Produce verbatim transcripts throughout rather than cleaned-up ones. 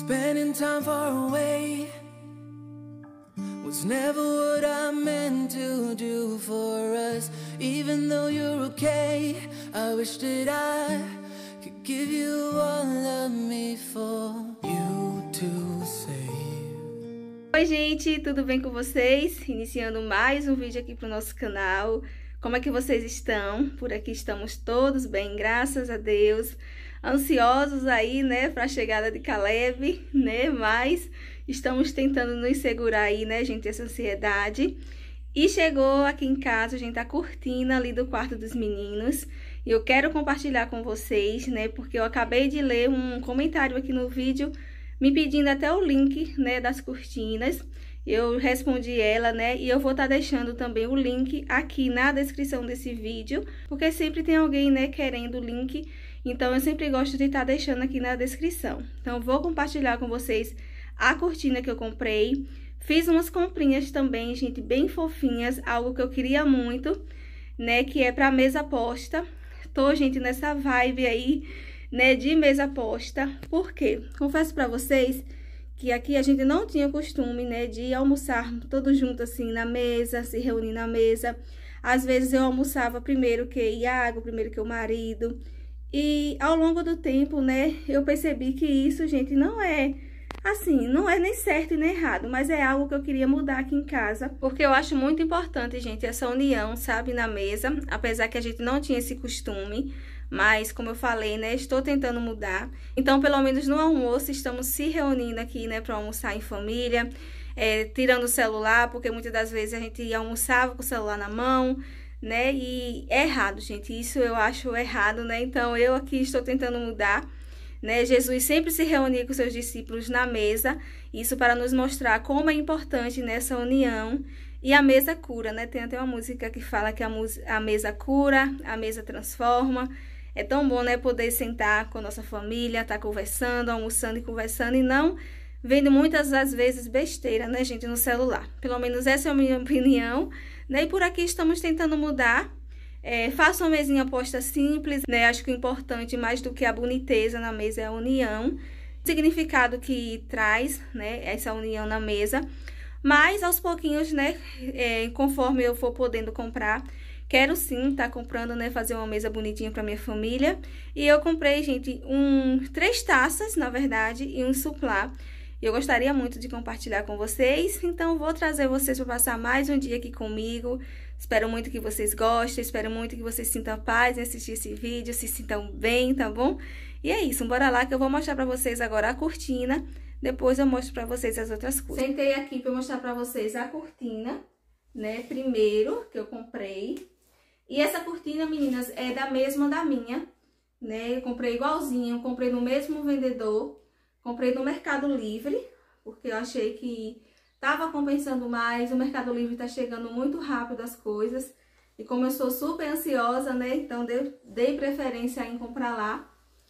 Spending time far away was never what I meant to do for us. Even though you're okay, I wish that I could give you all of me for you to save. Oi gente, tudo bem com vocês? Iniciando mais um vídeo aqui pro nosso canal. Como é que vocês estão? Por aqui estamos todos bem, graças a Deus. Ansiosos aí, né, para a chegada de Caleb, né, mas estamos tentando nos segurar aí, né, gente, essa ansiedade. E chegou aqui em casa, gente, a cortina ali do quarto dos meninos. E eu quero compartilhar com vocês, né, porque eu acabei de ler um comentário aqui no vídeo me pedindo até o link, né, das cortinas. Eu respondi ela, né, e eu vou estar tá deixando também o link aqui na descrição desse vídeo, porque sempre tem alguém, né, querendo o link. Então, eu sempre gosto de estar tá deixando aqui na descrição. Então, vou compartilhar com vocês a cortina que eu comprei. Fiz umas comprinhas também, gente, bem fofinhas. Algo que eu queria muito, né, que é pra mesa posta. Tô, gente, nessa vibe aí, né, de mesa posta. Por quê? Confesso pra vocês que aqui a gente não tinha costume, né, de almoçar todos juntos assim na mesa, se reunir na mesa. Às vezes eu almoçava primeiro que Iago, primeiro que o marido. E ao longo do tempo, né, eu percebi que isso, gente, não é, assim, não é nem certo e nem errado, mas é algo que eu queria mudar aqui em casa, porque eu acho muito importante, gente, essa união, sabe, na mesa, apesar que a gente não tinha esse costume, mas como eu falei, né, estou tentando mudar. Então, pelo menos no almoço, estamos se reunindo aqui, né, para almoçar em família, é, tirando o celular, porque muitas das vezes a gente almoçava com o celular na mão, né, e é errado, gente, isso eu acho errado, né, então eu aqui estou tentando mudar, né. Jesus sempre se reunia com seus discípulos na mesa, isso para nos mostrar como é importante nessa união, e a mesa cura, né, tem até uma música que fala que a, a mesa cura, a mesa transforma. É tão bom, né, poder sentar com a nossa família, estar conversando, almoçando e conversando, e não vendo muitas das vezes besteira, né, gente, no celular. Pelo menos essa é a minha opinião, né, e por aqui estamos tentando mudar. É, faça uma mesinha posta simples, né, acho que o importante, mais do que a boniteza na mesa, é a união. O significado que traz, né, essa união na mesa. Mas, aos pouquinhos, né, é, conforme eu for podendo comprar, quero sim estar tá comprando, né, fazer uma mesa bonitinha para minha família. E eu comprei, gente, um, três taças, na verdade, e um suplá. Eu gostaria muito de compartilhar com vocês, então vou trazer vocês para passar mais um dia aqui comigo. Espero muito que vocês gostem, espero muito que vocês sintam paz em assistir esse vídeo, se sintam bem, tá bom? E é isso, bora lá que eu vou mostrar para vocês agora a cortina, depois eu mostro para vocês as outras coisas. Sentei aqui para mostrar para vocês a cortina, né, primeiro, que eu comprei. E essa cortina, meninas, é da mesma da minha, né, eu comprei igualzinho, comprei no mesmo vendedor. Comprei no Mercado Livre, porque eu achei que tava compensando mais. O Mercado Livre tá chegando muito rápido as coisas. E como eu sou super ansiosa, né, então dei, dei preferência em comprar lá.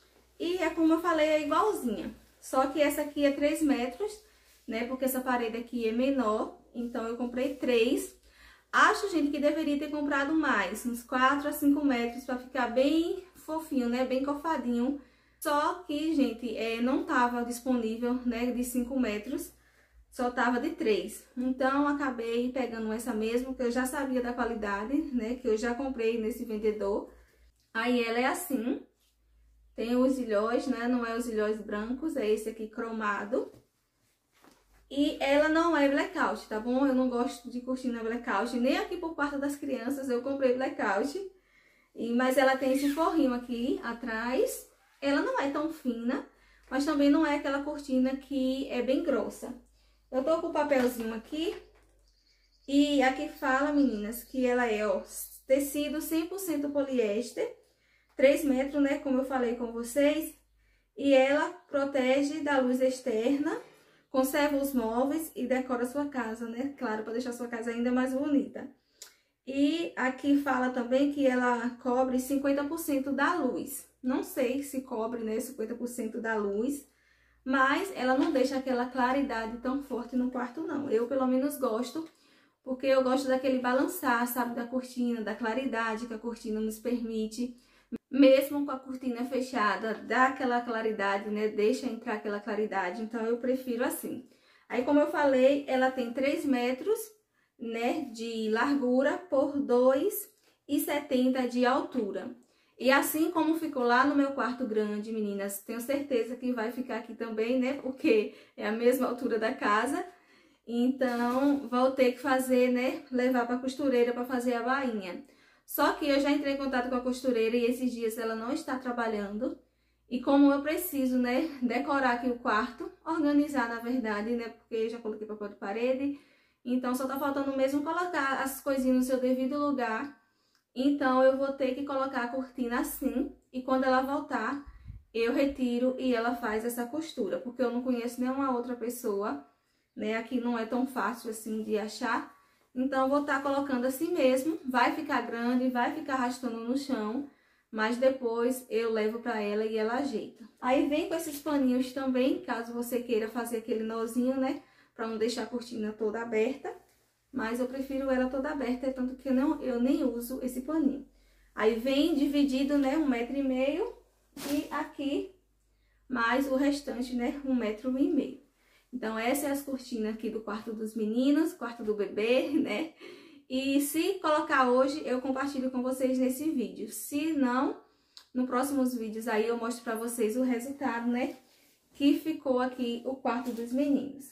E é como eu falei, é igualzinha. Só que essa aqui é três metros, né, porque essa parede aqui é menor. Então eu comprei três. Acho, gente, que deveria ter comprado mais, uns quatro a cinco metros, pra ficar bem fofinho, né, bem cofadinho. Só que, gente, é, não tava disponível, né, de cinco metros, só tava de três. Então, acabei pegando essa mesmo, que eu já sabia da qualidade, né, que eu já comprei nesse vendedor. Aí ela é assim, tem os ilhóis, né, não é os ilhóis brancos, é esse aqui cromado. E ela não é blackout, tá bom? Eu não gosto de cortina blackout, nem aqui por parte das crianças eu comprei blackout. E, mas ela tem esse forrinho aqui atrás. Ela não é tão fina, mas também não é aquela cortina que é bem grossa. Eu tô com o papelzinho aqui. E aqui fala, meninas, que ela é, ó, tecido cem por cento poliéster. três metros, né, como eu falei com vocês. E ela protege da luz externa, conserva os móveis e decora a sua casa, né? Claro, para deixar a sua casa ainda mais bonita. E aqui fala também que ela cobre cinquenta por cento da luz. Não sei se cobre, né, cinquenta por cento da luz, mas ela não deixa aquela claridade tão forte no quarto, não. Eu, pelo menos, gosto, porque eu gosto daquele balançar, sabe, da cortina, da claridade que a cortina nos permite. mesmo com a cortina fechada, dá aquela claridade, né? Deixa entrar aquela claridade, então eu prefiro assim. Aí, como eu falei, ela tem três metros, né, de largura por dois e setenta de altura. E assim como ficou lá no meu quarto grande, meninas, tenho certeza que vai ficar aqui também, né, porque é a mesma altura da casa. Então, vou ter que fazer, né, levar para a costureira para fazer a bainha. Só que eu já entrei em contato com a costureira e esses dias ela não está trabalhando. E como eu preciso, né, decorar aqui o quarto, organizar na verdade, né, porque eu já coloquei papel de parede. Então, só tá faltando mesmo colocar as coisinhas no seu devido lugar. Então, eu vou ter que colocar a cortina assim. E quando ela voltar, eu retiro e ela faz essa costura. Porque eu não conheço nenhuma outra pessoa, né? Aqui não é tão fácil assim de achar. Então, eu vou estar colocando assim mesmo. Vai ficar grande, vai ficar arrastando no chão. Mas depois eu levo pra ela e ela ajeita. Aí vem com esses paninhos também, caso você queira fazer aquele nozinho, né? Pra não deixar a cortina toda aberta. Mas eu prefiro ela toda aberta, tanto que eu, não, eu nem uso esse paninho. Aí vem dividido, né, um metro e meio. E aqui, mais o restante, né, um metro e meio. Então, essa é as cortinas aqui do quarto dos meninos, quarto do bebê, né? E se colocar hoje, eu compartilho com vocês nesse vídeo. Se não, nos próximos vídeos aí eu mostro pra vocês o resultado, né? Que ficou aqui o quarto dos meninos.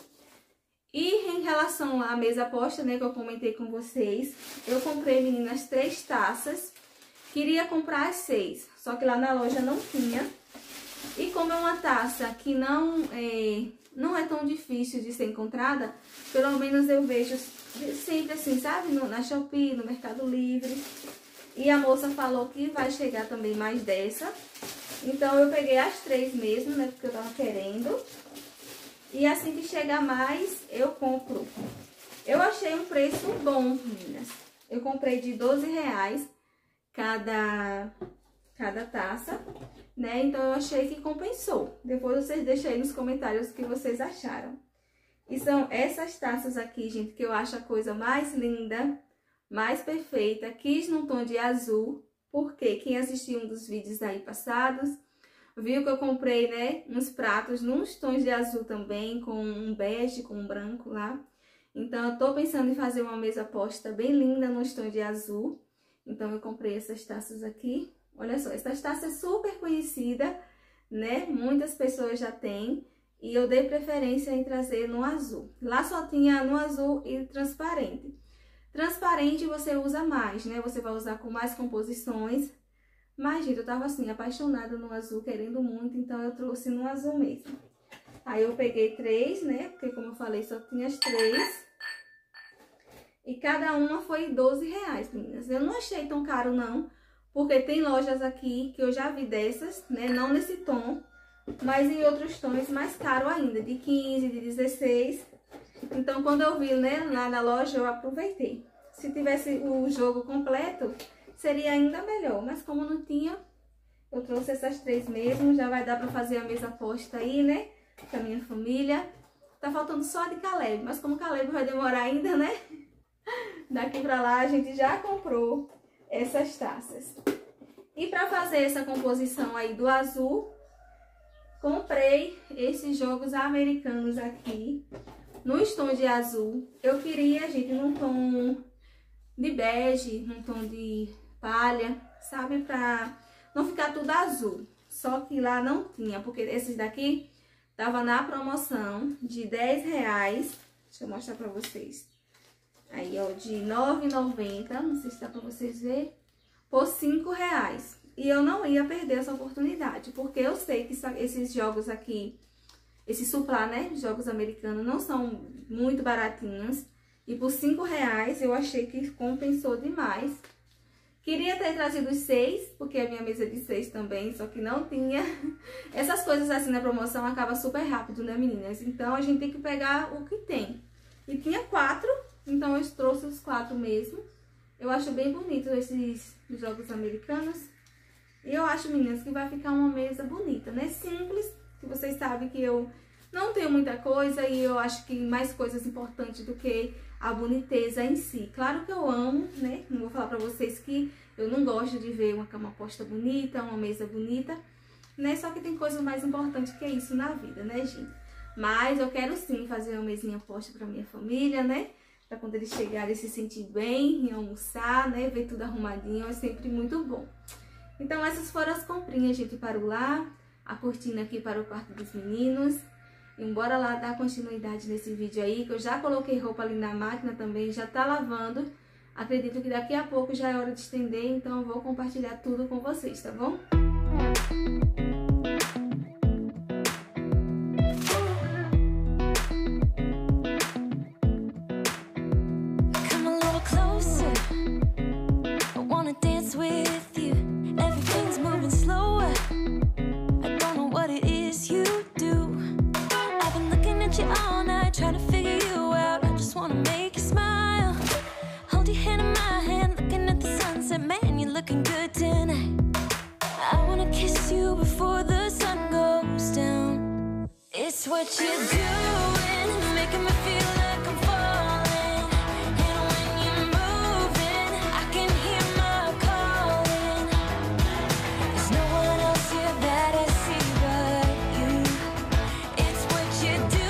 E em relação à mesa posta, né, que eu comentei com vocês, eu comprei, meninas, três taças. Queria comprar as seis, só que lá na loja não tinha. E como é uma taça que não é, não é tão difícil de ser encontrada, pelo menos eu vejo sempre assim, sabe? No, na Shopee, no Mercado Livre. E a moça falou que vai chegar também mais dessa. Então eu peguei as três mesmo, né, porque eu tava querendo. E assim que chegar mais, eu compro. Eu achei um preço bom, meninas. Eu comprei de doze reais cada, cada taça, né? Então, eu achei que compensou. Depois vocês deixem aí nos comentários o que vocês acharam. E são essas taças aqui, gente, que eu acho a coisa mais linda, mais perfeita. Quis num tom de azul, porque quem assistiu um dos vídeos aí passados viu que eu comprei, né, uns pratos nos tons de azul também, com um bege, com um branco lá. Então, eu tô pensando em fazer uma mesa posta bem linda nos tons de azul. Então, eu comprei essas taças aqui. Olha só, essas taças super conhecidas, né? Muitas pessoas já têm. E eu dei preferência em trazer no azul. Lá só tinha no azul e transparente. Transparente você usa mais, né? Você vai usar com mais composições. Mas, gente, eu tava assim, apaixonada no azul, querendo muito, então eu trouxe no azul mesmo. Aí eu peguei três, né? Porque, como eu falei, só tinha as três. E cada uma foi doze reais, meninas. Eu não achei tão caro, não. Porque tem lojas aqui que eu já vi dessas, né? Não nesse tom, mas em outros tons mais caro ainda, de quinze, de dezesseis. Então, quando eu vi, né, lá na loja, eu aproveitei. Se tivesse o jogo completo, seria ainda melhor, mas como não tinha, eu trouxe essas três mesmo. Já vai dar pra fazer a mesa posta aí, né, com a minha família. Tá faltando só a de Caleb, mas como Caleb vai demorar ainda, né, daqui pra lá a gente já comprou essas taças. E pra fazer essa composição aí do azul, comprei esses jogos americanos aqui, nos tons de azul. Eu queria, gente, num tom de bege, num tom de palha, sabe? Pra não ficar tudo azul. Só que lá não tinha, porque esses daqui tava na promoção de dez reais. Deixa eu mostrar pra vocês. Aí, ó, de nove reais e noventa centavos, não sei se dá pra vocês verem, por cinco reais. E eu não ia perder essa oportunidade, porque eu sei que esses jogos aqui, esse suplá, né, jogos americanos, não são muito baratinhos. E por cinco reais eu achei que compensou demais. Queria ter trazido os seis, porque a minha mesa é de seis também, só que não tinha. Essas coisas assim na promoção acabam super rápido, né, meninas? Então, a gente tem que pegar o que tem. E tinha quatro, então eu trouxe os quatro mesmo. Eu acho bem bonito esses jogos americanos. E eu acho, meninas, que vai ficar uma mesa bonita, né? Simples, que vocês sabem que eu não tenho muita coisa e eu acho que mais coisas importantes do que a boniteza em si. Claro que eu amo, né? Não vou falar pra vocês que eu não gosto de ver uma cama posta bonita, uma mesa bonita, né? Só que tem coisa mais importante que é isso na vida, né, gente? Mas eu quero sim fazer uma mesinha posta pra minha família, né? Pra quando eles chegarem se sentir bem em almoçar, né? Ver tudo arrumadinho, é sempre muito bom. Então essas foram as comprinhas, gente, para o lar, a cortina aqui para o quarto dos meninos. E bora lá dar continuidade nesse vídeo aí, que eu já coloquei roupa ali na máquina também, já tá lavando. Acredito que daqui a pouco já é hora de estender, então eu vou compartilhar tudo com vocês, tá bom? Trying to figure you out, I just wanna make you smile. Hold your hand in my hand, looking at the sunset. Man, you're looking good tonight. I wanna kiss you before the sun goes down. It's what you're doing, making me feel like I'm falling. And when you're moving, I can hear my calling. There's no one else here that I see but you. It's what you're doing.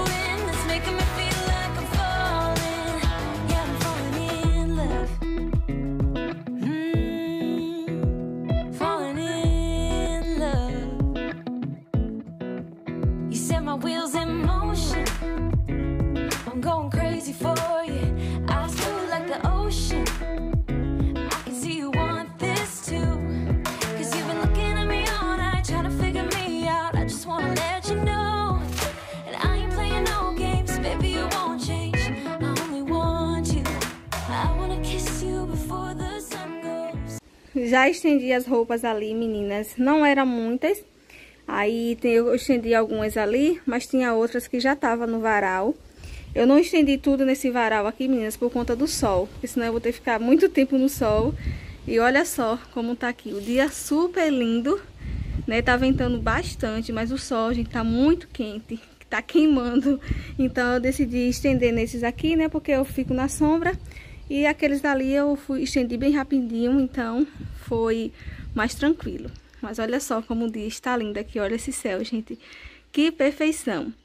My wheels in motion, I'm going crazy for you. I feel like the ocean. I can see you want this too, cause you've been looking at me all night, trying to figure me out. I just wanna let you know, and I ain't playing no games, baby, you won't change. I only want you. I wanna kiss you before the sun goes. Já estendi as roupas ali, meninas. Não eram muitas. Aí tem, eu estendi algumas ali, mas tinha outras que já estavam no varal. Eu não estendi tudo nesse varal aqui, meninas, por conta do sol, porque senão eu vou ter que ficar muito tempo no sol. E olha só como tá aqui, o dia super lindo, né? Tá ventando bastante, mas o sol, gente, tá muito quente, tá queimando. Então eu decidi estender nesses aqui, né? Porque eu fico na sombra. E aqueles dali eu fui estendi bem rapidinho, então foi mais tranquilo. Mas olha só como o dia está lindo aqui, olha esse céu, gente. Que perfeição.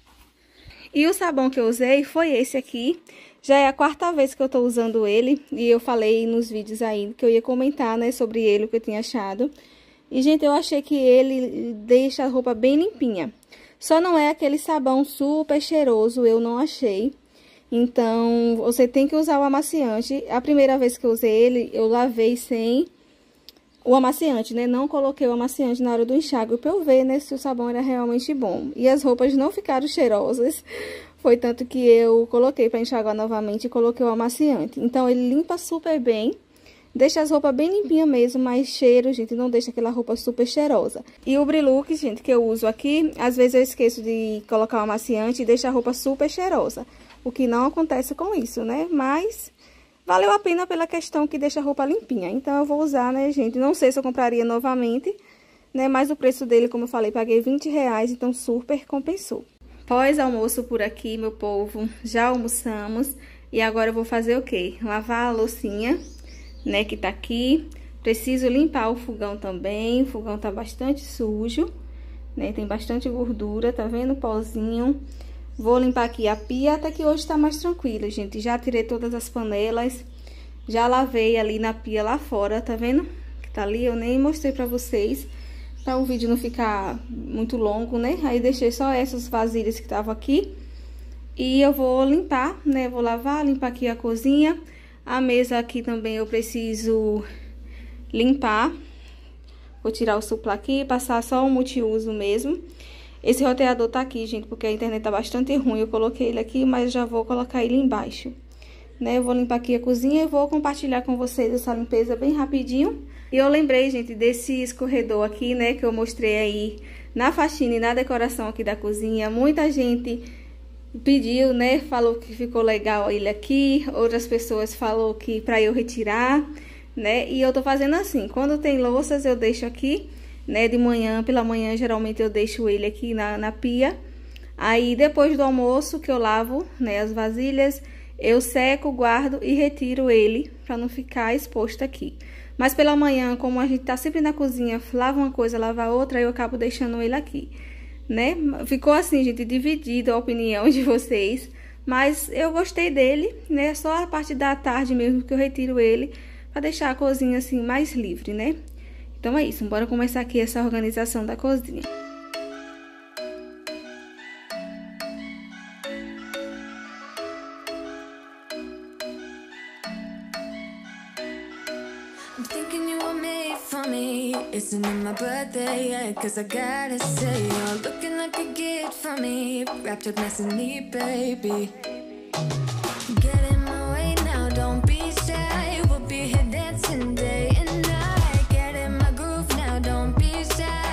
E o sabão que eu usei foi esse aqui. Já é a quarta vez que eu tô usando ele. E eu falei nos vídeos aí que eu ia comentar, né, sobre ele, o que eu tinha achado. E, gente, eu achei que ele deixa a roupa bem limpinha. Só não é aquele sabão super cheiroso, eu não achei. Então, você tem que usar o amaciante. A primeira vez que eu usei ele, eu lavei sem o amaciante, né? Não coloquei o amaciante na hora do enxágue pra eu ver, né, se o sabão era realmente bom. E as roupas não ficaram cheirosas. Foi tanto que eu coloquei pra enxaguar novamente e coloquei o amaciante. Então, ele limpa super bem. Deixa as roupas bem limpinhas mesmo, mas cheiro, gente, não deixa aquela roupa super cheirosa. E o Brilux, gente, que eu uso aqui, às vezes eu esqueço de colocar o amaciante e deixa a roupa super cheirosa. O que não acontece com isso, né? Mas valeu a pena pela questão que deixa a roupa limpinha. Então, eu vou usar, né, gente? Não sei se eu compraria novamente, né? Mas o preço dele, como eu falei, paguei vinte reais, então super compensou. Pós-almoço por aqui, meu povo, já almoçamos. E agora eu vou fazer o quê? Lavar a loucinha, né, que tá aqui. Preciso limpar o fogão também. O fogão tá bastante sujo, né? Tem bastante gordura, tá vendo o pozinho? Vou limpar aqui a pia, até que hoje tá mais tranquilo, gente. Já tirei todas as panelas, já lavei ali na pia lá fora, tá vendo? Que tá ali, eu nem mostrei pra vocês, pra o vídeo não ficar muito longo, né? Aí deixei só essas vasilhas que estavam aqui. E eu vou limpar, né? Vou lavar, limpar aqui a cozinha. A mesa aqui também eu preciso limpar. Vou tirar o suplá aqui, passar só o multiuso mesmo. Esse roteador tá aqui, gente, porque a internet tá bastante ruim. Eu coloquei ele aqui, mas já vou colocar ele embaixo, né? Eu vou limpar aqui a cozinha e vou compartilhar com vocês essa limpeza bem rapidinho. E eu lembrei, gente, desse escorredor aqui, né, que eu mostrei aí na faxina e na decoração aqui da cozinha. Muita gente pediu, né, falou que ficou legal ele aqui. Outras pessoas falou que pra eu retirar, né? E eu tô fazendo assim, quando tem louças eu deixo aqui, né, de manhã, pela manhã, geralmente eu deixo ele aqui na, na pia. Aí, depois do almoço, que eu lavo, né, as vasilhas, eu seco, guardo e retiro ele para não ficar exposto aqui. Mas pela manhã, como a gente tá sempre na cozinha, lava uma coisa, lava outra, eu acabo deixando ele aqui, né? Ficou assim, gente, dividida a opinião de vocês, mas eu gostei dele, né? Só a parte da tarde mesmo que eu retiro ele para deixar a cozinha assim mais livre, né? Então é isso, bora começar aqui essa organização da cozinha. I'm thinking you were made for me. Isn't it my birthday yet? Cause I gotta say, you're looking like a gift for me. Wrapped up nice and neat, baby. Get in my way now, don't be shy. We'll be here dancing day and night. Get in my groove now, don't be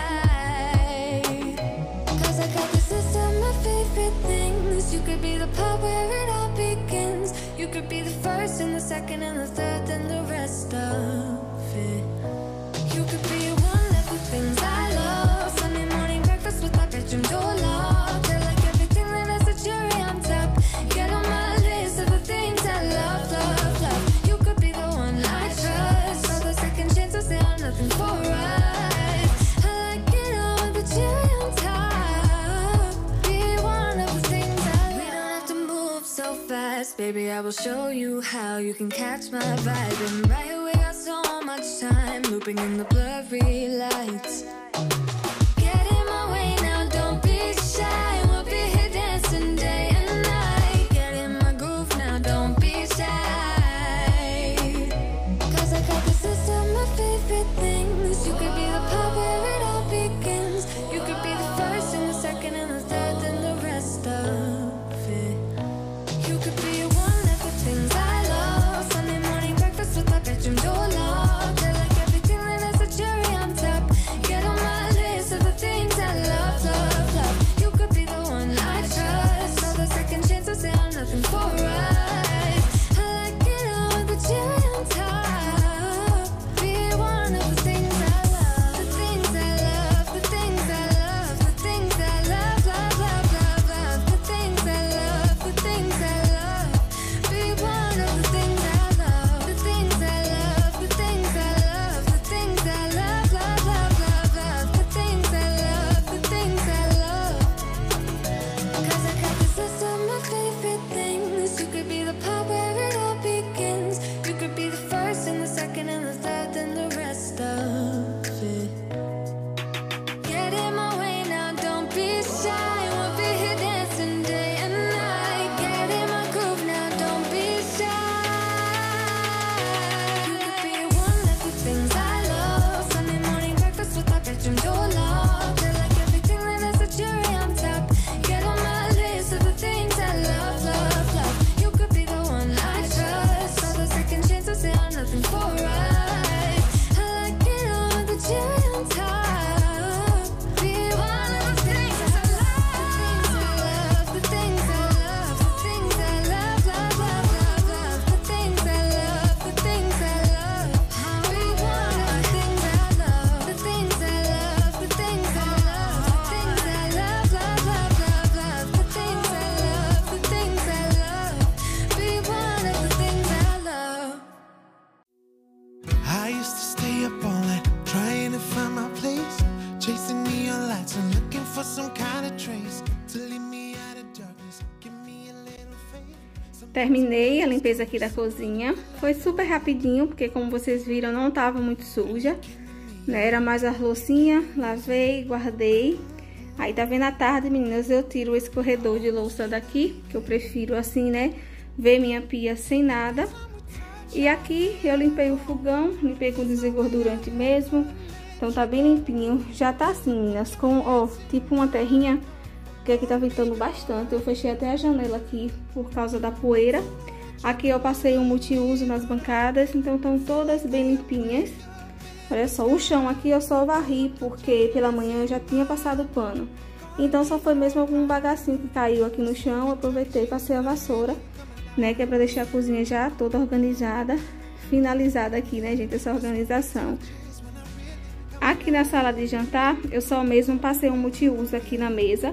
shy. Cause I got this list of my favorite things. You could be the part where it all begins. You could be the first and the second and the third and the rest of it. You could be one of the things I love. Sunday morning breakfast with my bedroom door locked. I like everything that has a cherry on top. Get on my list of the things I love, love, love. You could be the one I trust. For the second chance I'll say I'm nothing for us. I like it all with the cherry on top. Be one of the things I love. We don't have to move so fast, baby, I will show you how you can catch my vibe. And right here we got so much time, looping in the blurry lights. Get in my way now, don't be shy. We'll be here dancing day and night. Get in my groove now, don't be shy. Cause I got this list of my favorite things. You could be the part where it all begins. You could be the first and the second and the third and the rest of it. You could be one of the things I love. Sunday morning breakfast with my bedroom door locked. I like everything that has a cherry on top. Get on my list of the things I love, love, love. You could be the one I trust. For the second chance I'll say I'm nothing for us. I like it all with the cherry on top. Be one of the things I love. The things I love, the things I love, the things I love, love, love, love, love. The things I love, the things I love. Be one of the things I love. The things I love, the things I love, the things I love, love, love, love, love. The things I love, the things I love. Cause I got this list of my favorite things. You could be the part where it all begins. You could be the first and the second and the third and the rest of it. Get in my way now, don't be shy. We'll be here dancing day and night. Get in my groove now, don't be shy. You could be one of the things I love. Sunday morning breakfast with my bedroom door locked. I like everything that has a cherry on top. Get on my list of the things I love, love, love. You could be the one I trust. For the second chance I'll say I'm nothing for us. I like it all with the cherry on top. Be one of the things I love. The things I love, the things I love, the things I love, love, love, love, love. The things I love, the things I love. Be one of the things I love. The things I love, the things I love, the things I love, love, love, love, love. The things I love, the things I love. Be one of the things I love. I used to stay up all night trying to find my place, chasing neon lights and looking for some kind of trace to lead me out of darkness, give me a little faith. Terminei a limpeza aqui da cozinha. Foi super rapidinho, porque como vocês viram, não tava muito suja, né? Era mais a loucinha, lavei, guardei. Aí tá vendo à tarde, meninas, eu tiro o escorredor de louça daqui, que eu prefiro assim, né? Ver minha pia sem nada. E aqui eu limpei o fogão, limpei com desengordurante mesmo. Então tá bem limpinho. Já tá assim, meninas, com, ó, tipo uma terrinha, porque aqui tá ventando bastante. Eu fechei até a janela aqui por causa da poeira. Aqui eu passei um multiuso nas bancadas, então estão todas bem limpinhas. Olha só, o chão aqui eu só varri, porque pela manhã eu já tinha passado pano. Então só foi mesmo algum bagacinho que caiu aqui no chão, eu aproveitei e passei a vassoura, né, que é pra deixar a cozinha já toda organizada, finalizada aqui, né, gente, essa organização. Aqui na sala de jantar, eu só mesmo passei um multiuso aqui na mesa,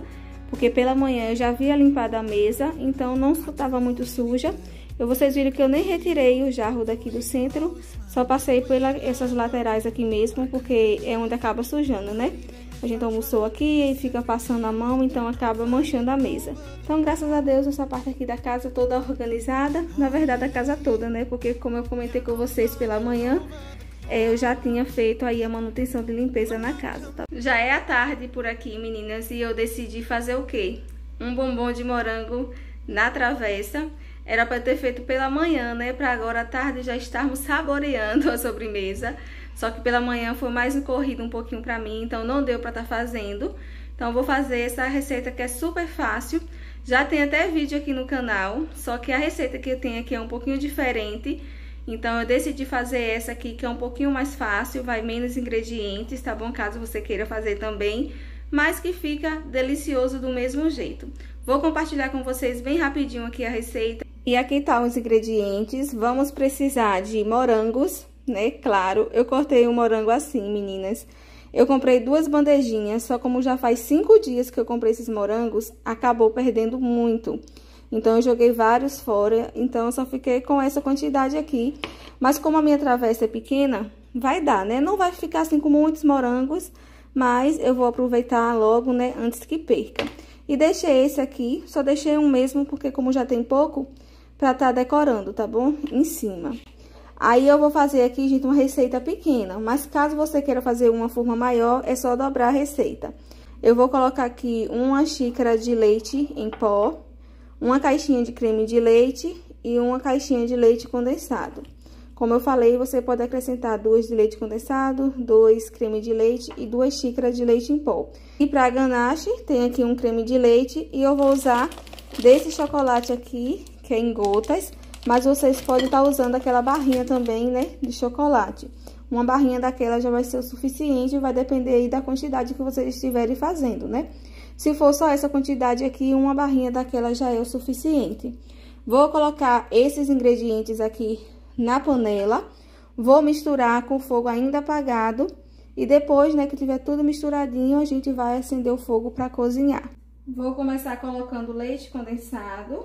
porque pela manhã eu já havia limpado a mesa, então não estava muito suja. Eu, vocês viram que eu nem retirei o jarro daqui do centro, só passei pelas essas laterais aqui mesmo, porque é onde acaba sujando, né? A gente almoçou aqui e fica passando a mão, então acaba manchando a mesa. Então, graças a Deus, essa parte aqui da casa toda organizada, na verdade a casa toda, né? Porque como eu comentei com vocês pela manhã, é, eu já tinha feito aí a manutenção de limpeza na casa, tá? Já é a tarde por aqui, meninas, e eu decidi fazer o quê? Um bombom de morango na travessa. Era para ter feito pela manhã, né? Para agora à tarde já estarmos saboreando a sobremesa. Só que pela manhã foi mais um corrido um pouquinho para mim, então não deu para estar fazendo. Então eu vou fazer essa receita que é super fácil. Já tem até vídeo aqui no canal, só que a receita que eu tenho aqui é um pouquinho diferente. Então eu decidi fazer essa aqui, que é um pouquinho mais fácil, vai menos ingredientes, tá bom? Caso você queira fazer também, mas que fica delicioso do mesmo jeito. Vou compartilhar com vocês bem rapidinho aqui a receita. E aqui tá os ingredientes. Vamos precisar de morangos, né? Claro, eu cortei o morango assim, meninas. Eu comprei duas bandejinhas, só como já faz cinco dias que eu comprei esses morangos, acabou perdendo muito. Então, eu joguei vários fora, então eu só fiquei com essa quantidade aqui. Mas como a minha travessa é pequena, vai dar, né? Não vai ficar assim com muitos morangos, mas eu vou aproveitar logo, né? Antes que perca. E deixei esse aqui, só deixei um mesmo, porque como já tem pouco, pra tá decorando, tá bom? Em cima. Aí, eu vou fazer aqui, gente, uma receita pequena. Mas caso você queira fazer uma forma maior, é só dobrar a receita. Eu vou colocar aqui uma xícara de leite em pó, uma caixinha de creme de leite e uma caixinha de leite condensado. Como eu falei, você pode acrescentar duas de leite condensado, dois creme de leite e duas xícaras de leite em pó. E para ganache, tem aqui um creme de leite e eu vou usar desse chocolate aqui, que é em gotas, mas vocês podem estar usando aquela barrinha também, né, de chocolate. Uma barrinha daquela já vai ser o suficiente, vai depender aí da quantidade que vocês estiverem fazendo, né? Se for só essa quantidade aqui, uma barrinha daquela já é o suficiente. Vou colocar esses ingredientes aqui na panela, vou misturar com o fogo ainda apagado e depois, né, que tiver tudo misturadinho, a gente vai acender o fogo para cozinhar. Vou começar colocando leite condensado,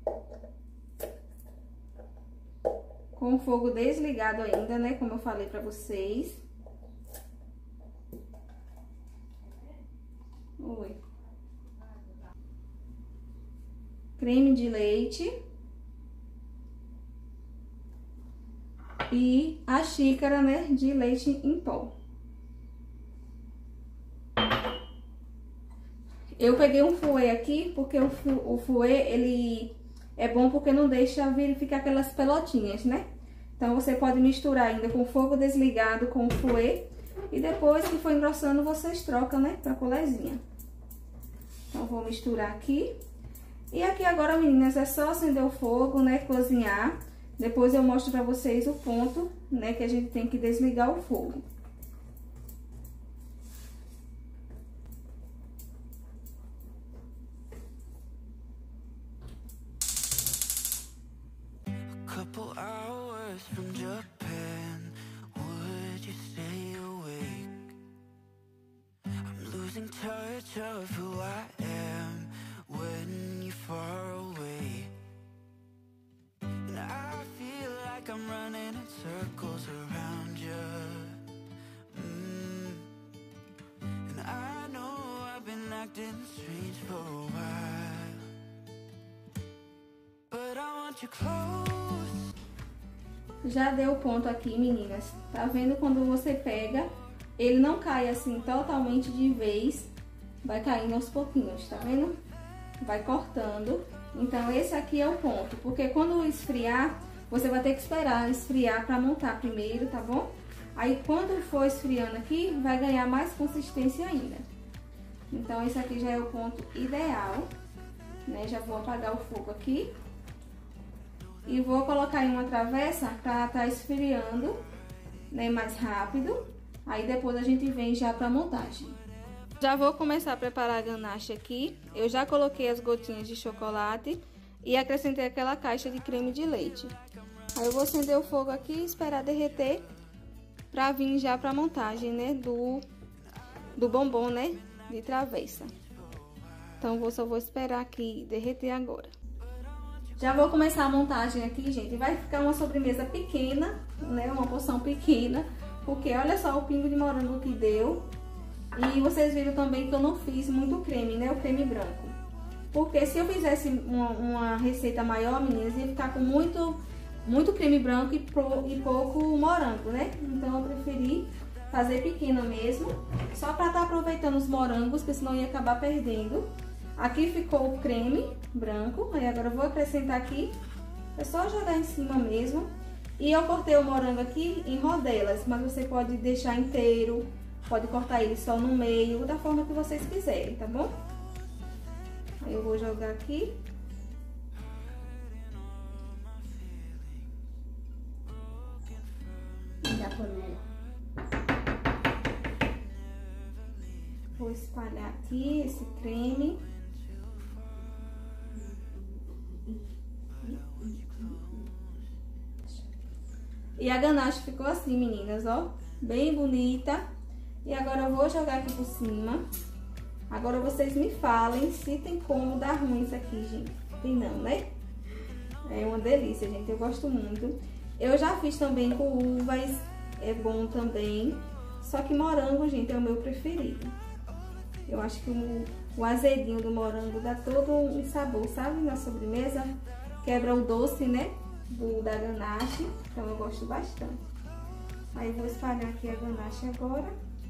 com o fogo desligado ainda, né, como eu falei para vocês. Oi. Creme de leite e a xícara, né, de leite em pó. Eu peguei um fouet aqui, porque o, fu o fouet, ele é bom porque não deixa vir ficar aquelas pelotinhas, né? Então, você pode misturar ainda com o fogo desligado com o fouet e depois que for engrossando, vocês trocam, né, pra colezinha. Então, vou misturar aqui. E aqui agora, meninas, é só acender o fogo, né, cozinhar. Depois eu mostro pra vocês o ponto, né, que a gente tem que desligar o fogo. Couple hours from Japan, would you stay awake? I'm losing touch of who I am when you're far away. And I feel like I'm running in circles around you. mm. And I know I've been acting strange for a while, but I want you close. Já deu ponto aqui, meninas. Tá vendo quando você pega, ele não cai assim totalmente de vez, vai caindo aos pouquinhos, tá vendo? Vai cortando. Então, esse aqui é o ponto, porque quando esfriar, você vai ter que esperar esfriar pra montar primeiro, tá bom? Aí, quando for esfriando aqui, vai ganhar mais consistência ainda. Então, esse aqui já é o ponto ideal, né? Já vou apagar o fogo aqui. E vou colocar em uma travessa pra tá esfriando, né, mais rápido. Aí depois a gente vem já pra montagem. Já vou começar a preparar a ganache aqui. Eu já coloquei as gotinhas de chocolate e acrescentei aquela caixa de creme de leite. Aí eu vou acender o fogo aqui e esperar derreter pra vir já pra montagem, né, do, do bombom, né, de travessa. Então, eu só vou esperar aqui derreter agora. Já vou começar a montagem aqui, gente. Vai ficar uma sobremesa pequena, né? Uma porção pequena. Porque olha só o pingo de morango que deu. E vocês viram também que eu não fiz muito creme, né? O creme branco. Porque se eu fizesse uma, uma receita maior, meninas, ia ficar com muito, muito creme branco e, pro, e pouco morango, né? Então eu preferi fazer pequena mesmo. Só pra estar aproveitando os morangos, porque senão ia acabar perdendo. Aqui ficou o creme branco. Aí agora eu vou acrescentar aqui. É só jogar em cima mesmo. E eu cortei o morango aqui em rodelas, mas você pode deixar inteiro, pode cortar ele só no meio, da forma que vocês quiserem, tá bom? Aí eu vou jogar aqui. E a panela. Vou espalhar aqui esse creme. E a ganache ficou assim, meninas, ó, bem bonita. E agora eu vou jogar aqui por cima. Agora vocês me falem se tem como dar ruim isso aqui, gente. Tem não, né? É uma delícia, gente, eu gosto muito. Eu já fiz também com uvas, é bom também. Só que morango, gente, é o meu preferido. Eu acho que o, o azedinho do morango dá todo um sabor, sabe? Na sobremesa, quebra o doce, né? Do, da ganache, então eu gosto bastante. Aí vou espalhar aqui a ganache agora.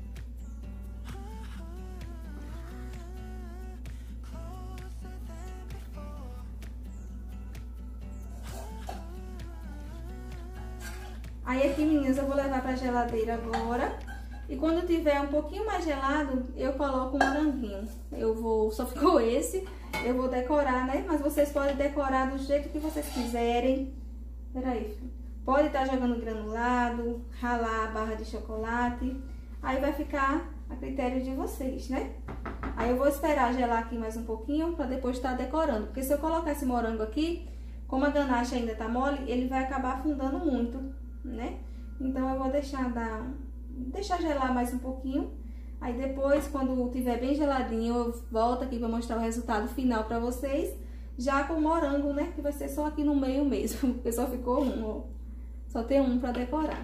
Aí aqui, meninas, eu vou levar pra geladeira agora. E quando tiver um pouquinho mais gelado, eu coloco um moranguinho. Eu vou, só ficou esse, eu vou decorar, né? Mas vocês podem decorar do jeito que vocês quiserem. Peraí, filho. Pode estar jogando granulado, ralar a barra de chocolate. Aí vai ficar a critério de vocês, né? Aí eu vou esperar gelar aqui mais um pouquinho pra depois estar decorando. Porque se eu colocar esse morango aqui, como a ganache ainda tá mole, ele vai acabar afundando muito, né? Então eu vou deixar dar, deixar gelar mais um pouquinho. Aí depois, quando tiver bem geladinho, eu volto aqui pra mostrar o resultado final pra vocês. Já com morango, né? Que vai ser só aqui no meio mesmo, porque só ficou um, ó. Só tem um pra decorar.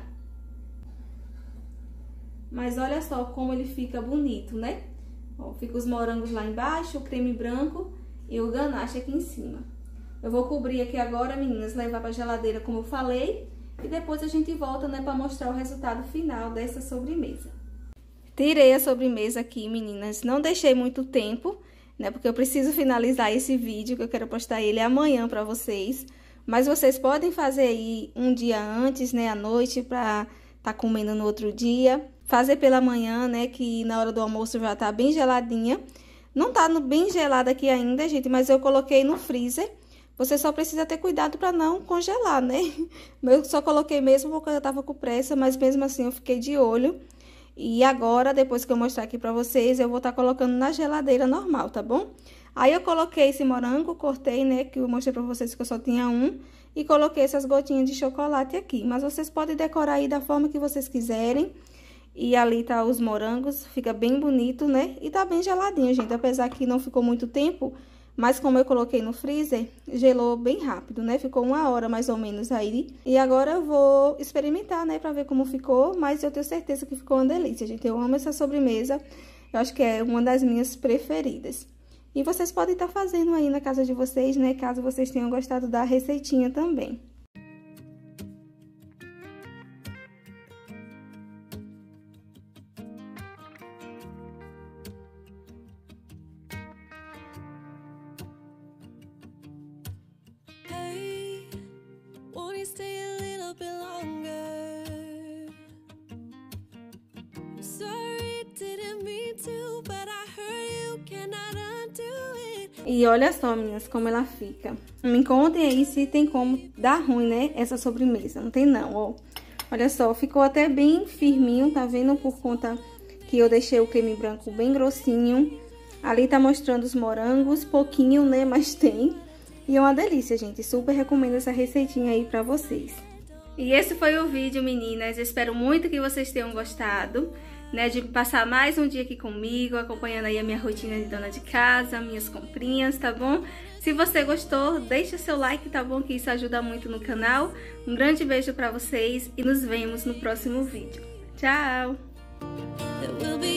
Mas olha só como ele fica bonito, né? Ó, fica os morangos lá embaixo, o creme branco e o ganache aqui em cima. Eu vou cobrir aqui agora, meninas, levar pra geladeira, como eu falei. E depois a gente volta, né, pra mostrar o resultado final dessa sobremesa. Tirei a sobremesa aqui, meninas. Não deixei muito tempo, né? Porque eu preciso finalizar esse vídeo, que eu quero postar ele amanhã pra vocês. Mas vocês podem fazer aí um dia antes, né? À noite, pra tá comendo no outro dia. Fazer pela manhã, né? Que na hora do almoço já tá bem geladinha. Não tá bem gelada aqui ainda, gente, mas eu coloquei no freezer. Você só precisa ter cuidado pra não congelar, né? Eu só coloquei mesmo porque eu tava com pressa, mas mesmo assim eu fiquei de olho. E agora, depois que eu mostrar aqui pra vocês, eu vou estar colocando na geladeira normal, tá bom? Aí eu coloquei esse morango, cortei, né, que eu mostrei pra vocês que eu só tinha um. E coloquei essas gotinhas de chocolate aqui. Mas vocês podem decorar aí da forma que vocês quiserem. E ali tá os morangos, fica bem bonito, né? E tá bem geladinho, gente, apesar que não ficou muito tempo. Mas como eu coloquei no freezer, gelou bem rápido, né? Ficou uma hora mais ou menos aí. E agora eu vou experimentar, né? Pra ver como ficou. Mas eu tenho certeza que ficou uma delícia, gente. Eu amo essa sobremesa. Eu acho que é uma das minhas preferidas. E vocês podem estar fazendo aí na casa de vocês, né? Caso vocês tenham gostado da receitinha também. E olha só, meninas, como ela fica. Me contem aí se tem como dar ruim, né, essa sobremesa. Não tem não, ó. Olha só, ficou até bem firminho, tá vendo? Por conta que eu deixei o creme branco bem grossinho. Ali tá mostrando os morangos, pouquinho, né, mas tem. E é uma delícia, gente. Super recomendo essa receitinha aí pra vocês. E esse foi o vídeo, meninas. Espero muito que vocês tenham gostado. né, de passar mais um dia aqui comigo, acompanhando aí a minha rotina de dona de casa, minhas comprinhas, tá bom? Se você gostou, deixa seu like, tá bom? Que isso ajuda muito no canal. Um grande beijo pra vocês e nos vemos no próximo vídeo. Tchau!